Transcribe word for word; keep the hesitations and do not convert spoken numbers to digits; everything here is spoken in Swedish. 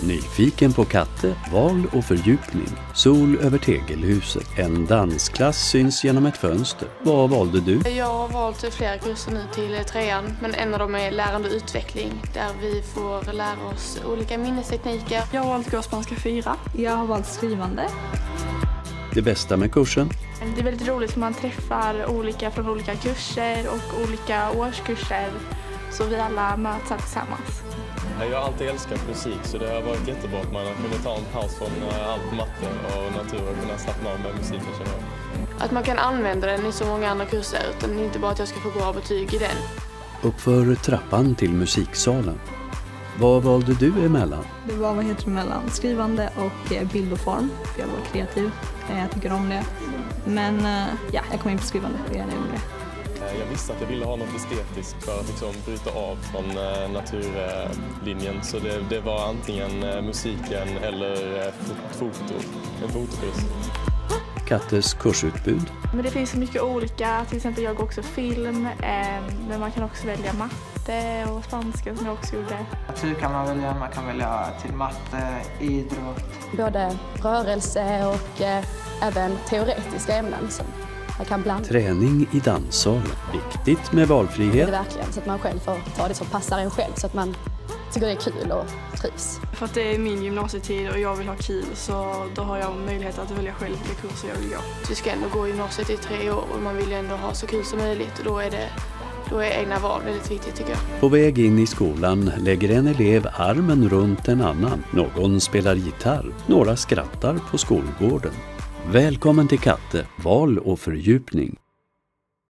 Nyfiken på Katte, val och fördjupning. Sol över tegelhuset. En dansklass syns genom ett fönster. Vad valde du? Jag har valt flera kurser nu till trean, men en av dem är lärande och utveckling, där vi får lära oss olika minnestekniker. Jag har valt gå spanska fyra. Jag har valt skrivande. Det bästa med kursen? Det är väldigt roligt för man träffar olika från olika kurser och olika årskurser, så vi alla möts här tillsammans. Jag har alltid älskat musik, så det har varit jättebra att man har kunnat ta en paus från allt matte och natur och kunna slappna av med musiken. Att man kan använda den i så många andra kurser, utan inte bara att jag ska få bra betyg i den. Uppför trappan till musiksalen. Vad valde du emellan? Det var vad heter det mellan skrivande och bild och form. Jag var kreativ, jag tycker om det. Men ja, jag kom in på skrivande och jag är nöjd med det. Jag visste att jag ville ha något estetiskt för att liksom bryta av från naturlinjen. Så det, det var antingen musiken eller foto, en fotokurs. Kattes kursutbud. Men det finns så mycket olika, till exempel jag går också film, men man kan också välja matte och spanska som jag också gjorde. Natur kan man välja, man kan välja till matte, idrott. Både rörelse och eh, även teoretiska ämnen som man kan blanda. Träning i danssalen. Viktigt med valfrihet. Det är verkligen så att man själv får ta det som passar en själv, så att man tycker det är kul och trivs. För att det är min gymnasietid och jag vill ha kul, så då har jag möjlighet att välja själv vilka kurser jag vill gå. Vi ska ändå gå gymnasiet i tre år och man vill ändå ha så kul som möjligt, och då är det Då är egna val väldigt viktigt, tycker jag. På väg in i skolan lägger en elev armen runt en annan. Någon spelar gitarr. Några skrattar på skolgården. Välkommen till Katte, val och fördjupning.